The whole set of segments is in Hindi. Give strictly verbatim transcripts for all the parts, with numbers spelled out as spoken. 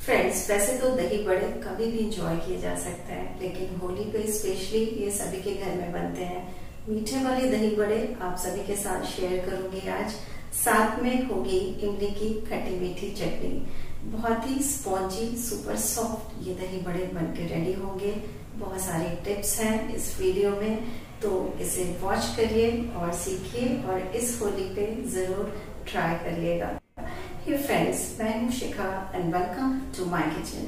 फ्रेंड्स, वैसे तो दही बड़े कभी भी इंजॉय किए जा सकते हैं, लेकिन होली पे स्पेशली ये सभी के घर में बनते हैं। मीठे वाले दही बड़े आप सभी के साथ शेयर करूंगी आज। साथ में होगी इमली की खट्टी मीठी चटनी। बहुत ही स्पॉन्जी, सुपर सॉफ्ट ये दही बड़े बनके रेडी होंगे। बहुत सारी टिप्स हैं इस वीडियो में, तो इसे वॉच करिए और सीखिए और इस होली पे जरूर ट्राई करिएगा। Hey friends, मैं हूँ शिखा and welcome to my kitchen।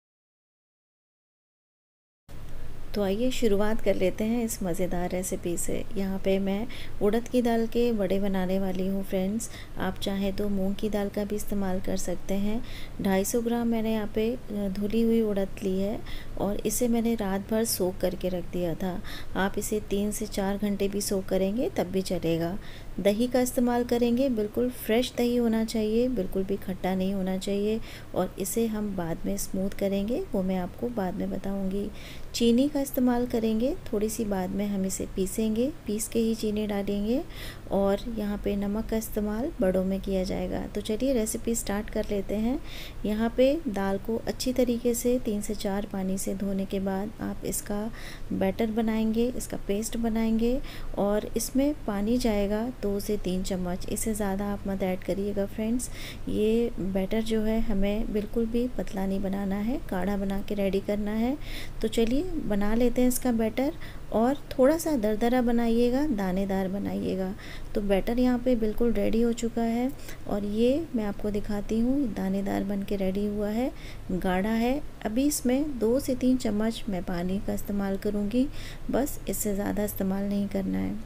तो आइए शुरुआत कर लेते हैं इस मज़ेदार रेसिपी से। यहाँ पे मैं उड़द की दाल के बड़े बनाने वाली हूँ फ्रेंड्स। आप चाहें तो मूंग की दाल का भी इस्तेमाल कर सकते हैं। ढाई सौ ग्राम मैंने यहाँ पे धुली हुई उड़द ली है और इसे मैंने रात भर सोख करके रख दिया था। आप इसे तीन से चार घंटे भी सोख करेंगे तब भी चलेगा। दही का इस्तेमाल करेंगे, बिल्कुल फ्रेश दही होना चाहिए, बिल्कुल भी खट्टा नहीं होना चाहिए। और इसे हम बाद में स्मूथ करेंगे, वो मैं आपको बाद में बताऊंगी। चीनी का इस्तेमाल करेंगे, थोड़ी सी बाद में हम इसे पीसेंगे, पीस के ही चीनी डालेंगे। और यहाँ पे नमक का इस्तेमाल बड़ों में किया जाएगा। तो चलिए रेसिपी स्टार्ट कर लेते हैं। यहाँ पे दाल को अच्छी तरीके से तीन से चार पानी से धोने के बाद आप इसका बैटर बनाएंगे, इसका पेस्ट बनाएंगे। और इसमें पानी जाएगा दो से तीन चम्मच, इससे ज़्यादा आप मत ऐड करिएगा फ्रेंड्स। ये बैटर जो है हमें बिल्कुल भी पतला नहीं बनाना है, गाढ़ा बना के रेडी करना है। तो चलिए बना लेते हैं इसका बैटर। और थोड़ा सा दरदरा बनाइएगा, दानेदार बनाइएगा। तो बैटर यहाँ पे बिल्कुल रेडी हो चुका है और ये मैं आपको दिखाती हूँ, दानेदार बन के रेडी हुआ है, गाढ़ा है। अभी इसमें दो से तीन चम्मच मैं पानी का इस्तेमाल करूँगी, बस इससे ज़्यादा इस्तेमाल नहीं करना है।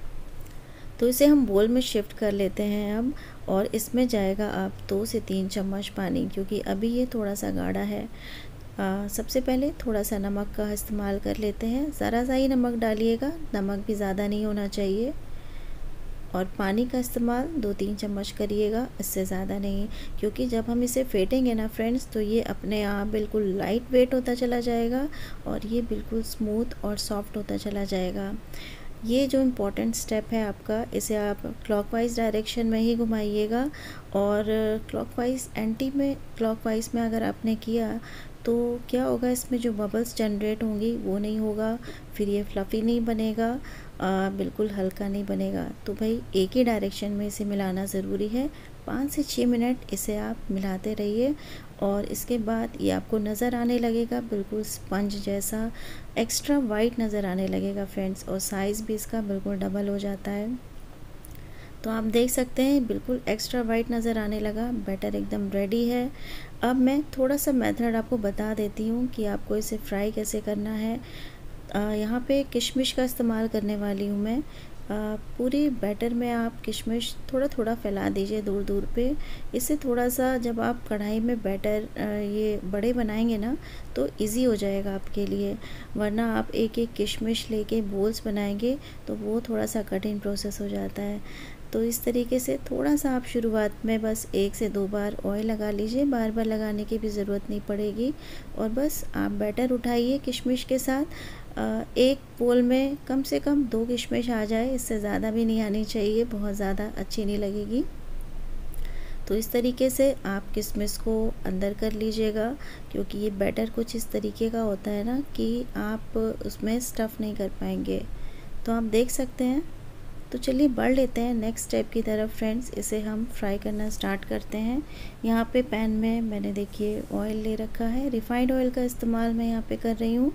तो इसे हम बोल में शिफ्ट कर लेते हैं अब। और इसमें जाएगा आप दो से तीन चम्मच पानी, क्योंकि अभी ये थोड़ा सा गाढ़ा है। आ, सबसे पहले थोड़ा सा नमक का इस्तेमाल कर लेते हैं। ज़रा सा ही नमक डालिएगा, नमक भी ज़्यादा नहीं होना चाहिए। और पानी का इस्तेमाल दो तीन चम्मच करिएगा, इससे ज़्यादा नहीं, क्योंकि जब हम इसे फेंटेंगे ना फ्रेंड्स, तो ये अपने आप बिल्कुल लाइट वेट होता चला जाएगा और ये बिल्कुल स्मूथ और सॉफ्ट होता चला जाएगा। ये जो इम्पोर्टेंट स्टेप है आपका, इसे आप क्लॉकवाइज डायरेक्शन में ही घुमाइएगा। और क्लॉकवाइज एंटी में क्लॉकवाइज में अगर आपने किया तो क्या होगा, इसमें जो बबल्स जनरेट होंगी वो नहीं होगा, फिर ये फ्लफ़ी नहीं बनेगा, आ, बिल्कुल हल्का नहीं बनेगा। तो भाई एक ही डायरेक्शन में इसे मिलाना ज़रूरी है। पाँच से छः मिनट इसे आप मिलाते रहिए और इसके बाद ये आपको नज़र आने लगेगा बिल्कुल स्पंज जैसा, एक्स्ट्रा वाइट नज़र आने लगेगा फ्रेंड्स। और साइज़ भी इसका बिल्कुल डबल हो जाता है। तो आप देख सकते हैं बिल्कुल एक्स्ट्रा वाइट नज़र आने लगा, बैटर एकदम रेडी है। अब मैं थोड़ा सा मेथड आपको बता देती हूँ कि आपको इसे फ्राई कैसे करना है। यहाँ पे किशमिश का इस्तेमाल करने वाली हूँ मैं। आ, पूरी बैटर में आप किशमिश थोड़ा थोड़ा फैला दीजिए दूर दूर पे। इससे थोड़ा सा जब आप कढ़ाई में बैटर आ, ये बड़े बनाएंगे ना, तो इजी हो जाएगा आपके लिए। वरना आप एक एक किशमिश लेके बोल्स बनाएंगे तो वो थोड़ा सा कठिन प्रोसेस हो जाता है। तो इस तरीके से थोड़ा सा आप शुरुआत में बस एक से दो बार ऑयल लगा लीजिए, बार बार लगाने की भी ज़रूरत नहीं पड़ेगी। और बस आप बैटर उठाइए किशमिश के साथ। एक बोल में कम से कम दो किशमिश आ जाए, इससे ज़्यादा भी नहीं आनी चाहिए, बहुत ज़्यादा अच्छी नहीं लगेगी। तो इस तरीके से आप किशमिश को अंदर कर लीजिएगा, क्योंकि ये बैटर कुछ इस तरीके का होता है ना कि आप उसमें स्टफ़ नहीं कर पाएंगे। तो आप देख सकते हैं। तो चलिए बढ़ लेते हैं नेक्स्ट स्टेप की तरफ फ्रेंड्स। इसे हम फ्राई करना स्टार्ट करते हैं। यहाँ पे पैन में मैंने देखिए ऑयल ले रखा है, रिफाइंड ऑयल का इस्तेमाल मैं यहाँ पे कर रही हूँ।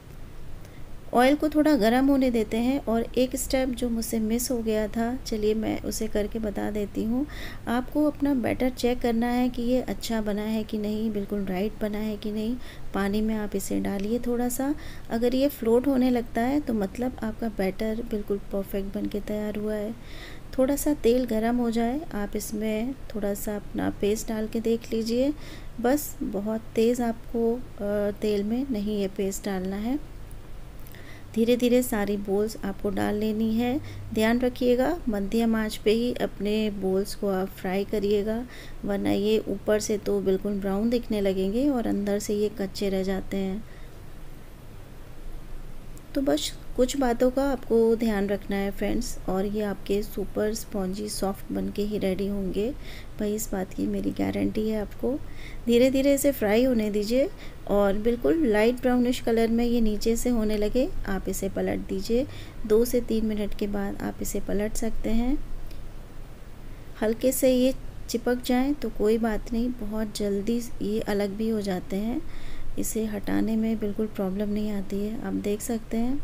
ऑयल को थोड़ा गर्म होने देते हैं। और एक स्टेप जो मुझसे मिस हो गया था, चलिए मैं उसे करके बता देती हूँ। आपको अपना बैटर चेक करना है कि ये अच्छा बना है कि नहीं, बिल्कुल राइट बना है कि नहीं। पानी में आप इसे डालिए थोड़ा सा, अगर ये फ्लोट होने लगता है तो मतलब आपका बैटर बिल्कुल परफेक्ट बन के तैयार हुआ है। थोड़ा सा तेल गरम हो जाए, आप इसमें थोड़ा सा अपना पेस्ट डाल के देख लीजिए। बस बहुत तेज़ आपको तेल में नहीं ये पेस्ट डालना है। धीरे धीरे सारी बोल्स आपको डाल लेनी है। ध्यान रखिएगा मध्यम आंच पे ही अपने बोल्स को आप फ्राई करिएगा, वरना ये ऊपर से तो बिल्कुल ब्राउन दिखने लगेंगे और अंदर से ये कच्चे रह जाते हैं। तो बस कुछ बातों का आपको ध्यान रखना है फ्रेंड्स, और ये आपके सुपर स्पॉन्जी सॉफ्ट बन के ही रेडी होंगे भाई, इस बात की मेरी गारंटी है आपको। धीरे धीरे इसे फ्राई होने दीजिए और बिल्कुल लाइट ब्राउनिश कलर में ये नीचे से होने लगे आप इसे पलट दीजिए। दो से तीन मिनट के बाद आप इसे पलट सकते हैं। हल्के से ये चिपक जाएं तो कोई बात नहीं, बहुत जल्दी ये अलग भी हो जाते हैं, इसे हटाने में बिल्कुल प्रॉब्लम नहीं आती है, आप देख सकते हैं।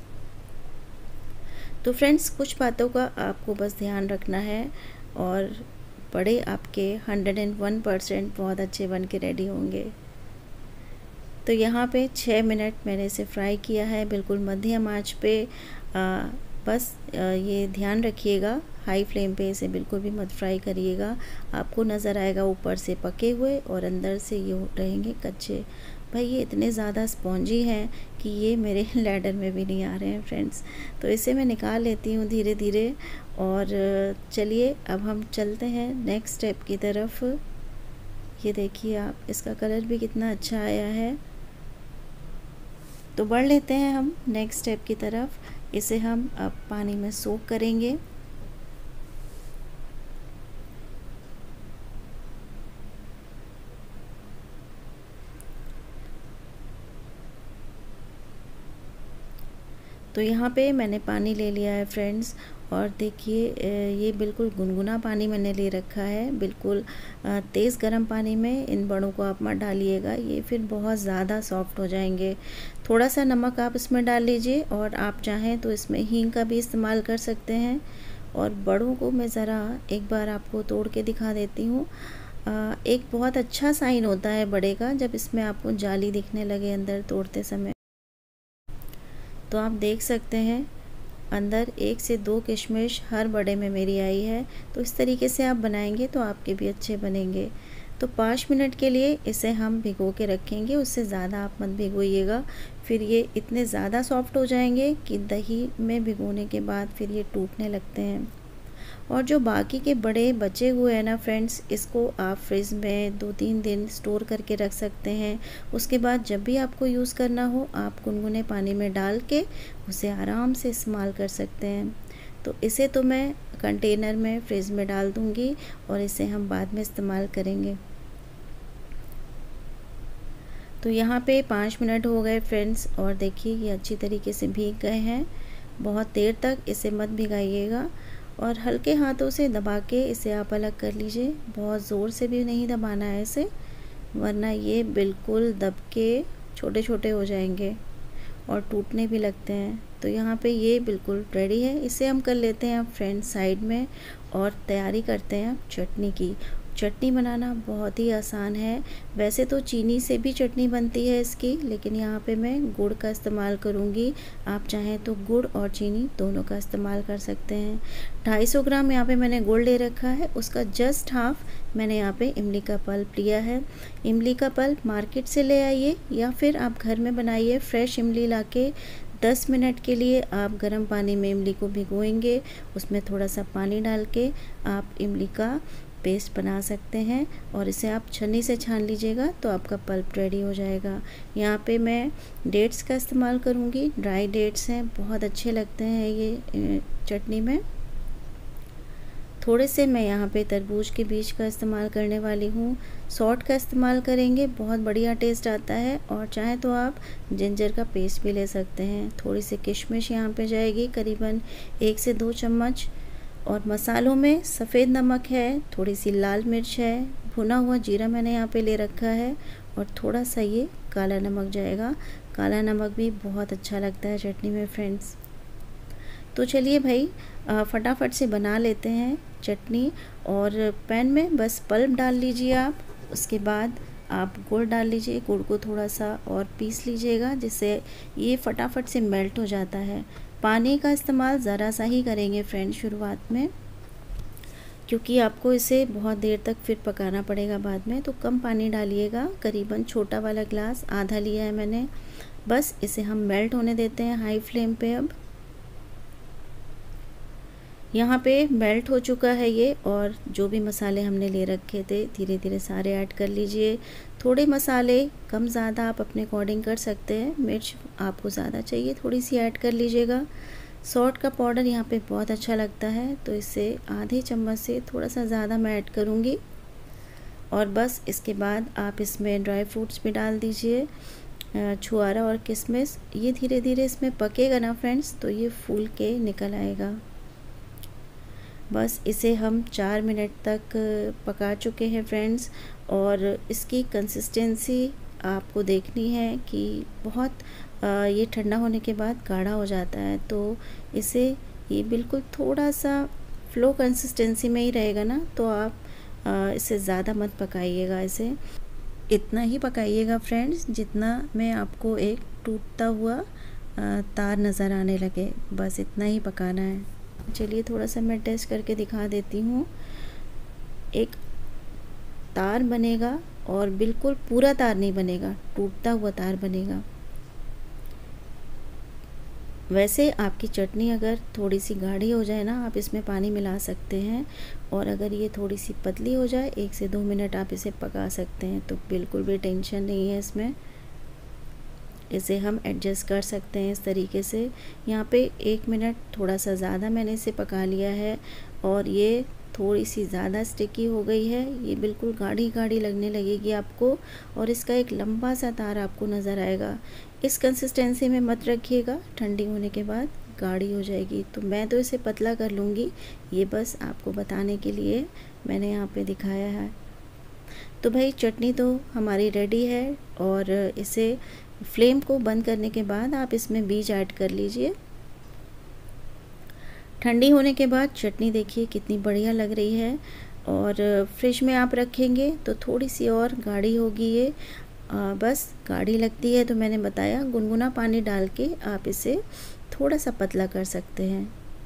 तो फ्रेंड्स कुछ बातों का आपको बस ध्यान रखना है और बड़े आपके हंड्रेड एंड वन परसेंट बहुत अच्छे बन के रेडी होंगे। तो यहाँ पे छः मिनट मैंने इसे फ्राई किया है बिल्कुल मध्यम आंच पे। आ, बस आ, ये ध्यान रखिएगा हाई फ्लेम पे इसे बिल्कुल भी मत फ्राई करिएगा, आपको नज़र आएगा ऊपर से पके हुए और अंदर से ये रहेंगे कच्चे। भाई ये इतने ज़्यादा स्पॉन्जी हैं कि ये मेरे लैडर में भी नहीं आ रहे हैं फ्रेंड्स। तो इसे मैं निकाल लेती हूँ धीरे धीरे। और चलिए अब हम चलते हैं नेक्स्ट स्टेप की तरफ। ये देखिए आप, इसका कलर भी कितना अच्छा आया है। तो बढ़ लेते हैं हम नेक्स्ट स्टेप की तरफ। इसे हम अब पानी में सोक करेंगे। तो यहाँ पे मैंने पानी ले लिया है फ्रेंड्स, और देखिए ये बिल्कुल गुनगुना पानी मैंने ले रखा है। बिल्कुल तेज़ गर्म पानी में इन बड़ों को आप मत डालिएगा, ये फिर बहुत ज़्यादा सॉफ्ट हो जाएंगे। थोड़ा सा नमक आप इसमें डाल लीजिए, और आप चाहें तो इसमें हींग का भी इस्तेमाल कर सकते हैं। और बड़ों को मैं ज़रा एक बार आपको तोड़ के दिखा देती हूँ। एक बहुत अच्छा साइन होता है बड़े का, जब इसमें आपको जाली दिखने लगे अंदर तोड़ते समय। तो आप देख सकते हैं अंदर एक से दो किशमिश हर बड़े में मेरी आई है। तो इस तरीके से आप बनाएंगे तो आपके भी अच्छे बनेंगे। तो पाँच मिनट के लिए इसे हम भिगो के रखेंगे, उससे ज़्यादा आप मत भिगोइएगा, फिर ये इतने ज़्यादा सॉफ्ट हो जाएंगे कि दही में भिगोने के बाद फिर ये टूटने लगते हैं। और जो बाकी के बड़े बचे हुए हैं ना फ्रेंड्स, इसको आप फ्रिज में दो तीन दिन स्टोर करके रख सकते हैं। उसके बाद जब भी आपको यूज़ करना हो आप गुनगुने पानी में डाल के उसे आराम से इस्तेमाल कर सकते हैं। तो इसे तो मैं कंटेनर में फ्रिज में डाल दूँगी और इसे हम बाद में इस्तेमाल करेंगे। तो यहाँ पे पाँच मिनट हो गए फ्रेंड्स, और देखिए ये अच्छी तरीके से भीग गए हैं। बहुत देर तक इसे मत भिगाइएगा, और हल्के हाथों से दबा के इसे आप अलग कर लीजिए। बहुत ज़ोर से भी नहीं दबाना है इसे, वरना ये बिल्कुल दब के छोटे छोटे हो जाएंगे और टूटने भी लगते हैं। तो यहाँ पे ये बिल्कुल रेडी है। इसे हम कर लेते हैं अब फ्रेंड्स साइड में, और तैयारी करते हैं चटनी की। चटनी बनाना बहुत ही आसान है। वैसे तो चीनी से भी चटनी बनती है इसकी, लेकिन यहाँ पे मैं गुड़ का इस्तेमाल करूँगी। आप चाहें तो गुड़ और चीनी दोनों का इस्तेमाल कर सकते हैं। ढाई सौ ग्राम यहाँ पे मैंने गुड़ ले रखा है, उसका जस्ट हाफ मैंने यहाँ पे इमली का पल्प लिया है। इमली का पल्प मार्केट से ले आइए या फिर आप घर में बनाइए। फ्रेश इमली लाके दस मिनट के लिए आप गर्म पानी में इमली को भिगोएंगे, उसमें थोड़ा सा पानी डाल के आप इमली का पेस्ट बना सकते हैं, और इसे आप छन्नी से छान लीजिएगा तो आपका पल्प रेडी हो जाएगा। यहाँ पे मैं डेट्स का इस्तेमाल करूँगी, ड्राई डेट्स हैं, बहुत अच्छे लगते हैं ये चटनी में। थोड़े से मैं यहाँ पे तरबूज के बीज का इस्तेमाल करने वाली हूँ। सॉल्ट का इस्तेमाल करेंगे, बहुत बढ़िया टेस्ट आता है। और चाहे तो आप जिंजर का पेस्ट भी ले सकते हैं। थोड़ी सी किशमिश यहाँ पे जाएगी, करीबन एक से दो चम्मच। और मसालों में सफ़ेद नमक है, थोड़ी सी लाल मिर्च है, भुना हुआ जीरा मैंने यहाँ पे ले रखा है, और थोड़ा सा ये काला नमक जाएगा। काला नमक भी बहुत अच्छा लगता है चटनी में फ्रेंड्स। तो चलिए भाई फटाफट से बना लेते हैं चटनी। और पैन में बस पल्प डाल लीजिए आप, उसके बाद आप गुड़ डाल लीजिए। गुड़ को थोड़ा सा और पीस लीजिएगा, जिससे ये फटाफट से मेल्ट हो जाता है। पानी का इस्तेमाल ज़रा सा ही करेंगे फ्रेंड्स शुरुआत में, क्योंकि आपको इसे बहुत देर तक फिर पकाना पड़ेगा बाद में। तो कम पानी डालिएगा, करीबन छोटा वाला ग्लास आधा लिया है मैंने। बस इसे हम मेल्ट होने देते हैं हाई फ्लेम पे। अब यहाँ पे मेल्ट हो चुका है ये, और जो भी मसाले हमने ले रखे थे धीरे धीरे सारे ऐड कर लीजिए। थोड़े मसाले कम ज़्यादा आप अपने अकॉर्डिंग कर सकते हैं। मिर्च आपको ज़्यादा चाहिए थोड़ी सी ऐड कर लीजिएगा। सॉल्ट का पाउडर यहाँ पे बहुत अच्छा लगता है, तो इससे आधे चम्मच से थोड़ा सा ज़्यादा मैं ऐड करूँगी। और बस इसके बाद आप इसमें ड्राई फ्रूट्स भी डाल दीजिए, छुआरा और किशमिश। ये धीरे धीरे इसमें पकेगा ना फ्रेंड्स, तो ये फूल के निकल आएगा। बस इसे हम चार मिनट तक पका चुके हैं फ्रेंड्स, और इसकी कंसिस्टेंसी आपको देखनी है कि बहुत ये ठंडा होने के बाद गाढ़ा हो जाता है, तो इसे ये बिल्कुल थोड़ा सा फ्लो कंसिस्टेंसी में ही रहेगा ना, तो आप इसे ज़्यादा मत पकाइएगा। इसे इतना ही पकाइएगा फ्रेंड्स जितना में आपको एक टूटता हुआ तार नज़र आने लगे, बस इतना ही पकाना है। चलिए थोड़ा सा मैं टेस्ट करके दिखा देती हूँ। एक तार बनेगा और बिल्कुल पूरा तार नहीं बनेगा, टूटता हुआ तार बनेगा। वैसे आपकी चटनी अगर थोड़ी सी गाढ़ी हो जाए ना, आप इसमें पानी मिला सकते हैं, और अगर ये थोड़ी सी पतली हो जाए एक से दो मिनट आप इसे पका सकते हैं, तो बिल्कुल भी टेंशन नहीं है इसमें। इसे हम एडजस्ट कर सकते हैं इस तरीके से। यहाँ पे एक मिनट थोड़ा सा ज़्यादा मैंने इसे पका लिया है, और ये थोड़ी सी ज़्यादा स्टिकी हो गई है। ये बिल्कुल गाढ़ी गाढ़ी लगने लगेगी आपको, और इसका एक लंबा सा तार आपको नज़र आएगा। इस कंसिस्टेंसी में मत रखिएगा, ठंडी होने के बाद गाढ़ी हो जाएगी। तो मैं तो इसे पतला कर लूँगी, ये बस आपको बताने के लिए मैंने यहाँ पे दिखाया है। तो भाई चटनी तो हमारी रेडी है, और इसे फ्लेम को बंद करने के बाद आप इसमें बीज ऐड कर लीजिए। ठंडी होने के बाद चटनी देखिए कितनी बढ़िया लग रही है, और फ्रिज में आप रखेंगे तो थोड़ी सी और गाढ़ी होगी ये। आ, बस गाढ़ी लगती है तो मैंने बताया गुनगुना पानी डाल के आप इसे थोड़ा सा पतला कर सकते हैं।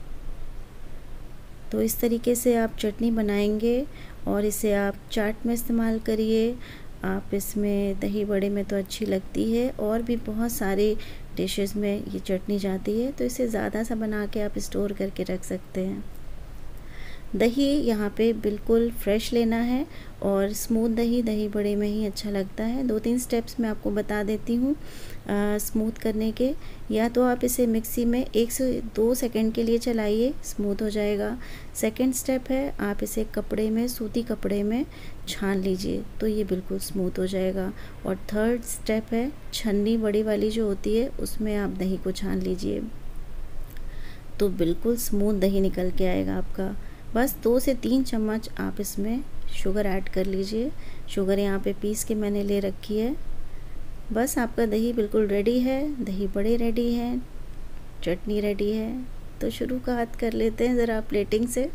तो इस तरीके से आप चटनी बनाएंगे, और इसे आप चाट में इस्तेमाल करिए। आप इसमें दही बड़े में तो अच्छी लगती है, और भी बहुत सारे डिशेस में ये चटनी जाती है, तो इसे ज़्यादा सा बना के आप स्टोर करके रख सकते हैं। दही यहाँ पे बिल्कुल फ्रेश लेना है, और स्मूथ दही दही बड़े में ही अच्छा लगता है। दो तीन स्टेप्स मैं आपको बता देती हूँ स्मूथ करने के। या तो आप इसे मिक्सी में एक से दो सेकंड के लिए चलाइए, स्मूथ हो जाएगा। सेकंड स्टेप है आप इसे कपड़े में, सूती कपड़े में छान लीजिए, तो ये बिल्कुल स्मूथ हो जाएगा। और थर्ड स्टेप है छन्नी बड़ी वाली जो होती है, उसमें आप दही को छान लीजिए, तो बिल्कुल स्मूथ दही निकल के आएगा आपका। बस दो से तीन चम्मच आप इसमें शुगर ऐड कर लीजिए। शुगर यहाँ पे पीस के मैंने ले रखी है। बस आपका दही बिल्कुल रेडी है, दही बड़े रेडी हैं, चटनी रेडी है। तो शुरू का हाथ कर लेते हैं ज़रा प्लेटिंग से।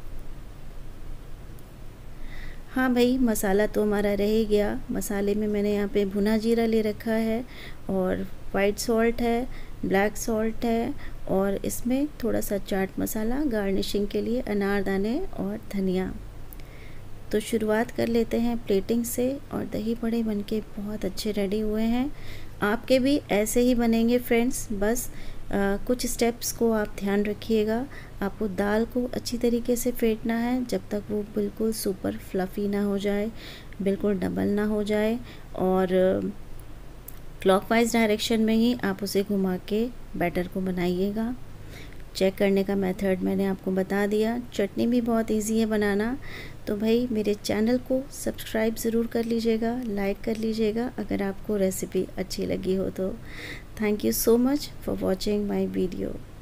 हाँ भाई, मसाला तो हमारा रह ही गया। मसाले में मैंने यहाँ पे भुना जीरा ले रखा है, और वाइट सॉल्ट है, ब्लैक सॉल्ट है, और इसमें थोड़ा सा चाट मसाला गार्निशिंग के लिए, अनारदाने और धनिया। तो शुरुआत कर लेते हैं प्लेटिंग से। और दही बड़े बनके बहुत अच्छे रेडी हुए हैं। आपके भी ऐसे ही बनेंगे फ्रेंड्स। बस आ, कुछ स्टेप्स को आप ध्यान रखिएगा। आपको दाल को अच्छी तरीके से फेंटना है जब तक वो बिल्कुल सुपर फ्लफ़ी ना हो जाए, बिल्कुल डबल ना हो जाए, और क्लॉकवाइज डायरेक्शन में ही आप उसे घुमा के बैटर को बनाइएगा। चेक करने का मेथड मैंने आपको बता दिया। चटनी भी बहुत इजी है बनाना। तो भाई मेरे चैनल को सब्सक्राइब ज़रूर कर लीजिएगा, लाइक कर लीजिएगा अगर आपको रेसिपी अच्छी लगी हो तो। Thank you so much for watching my video.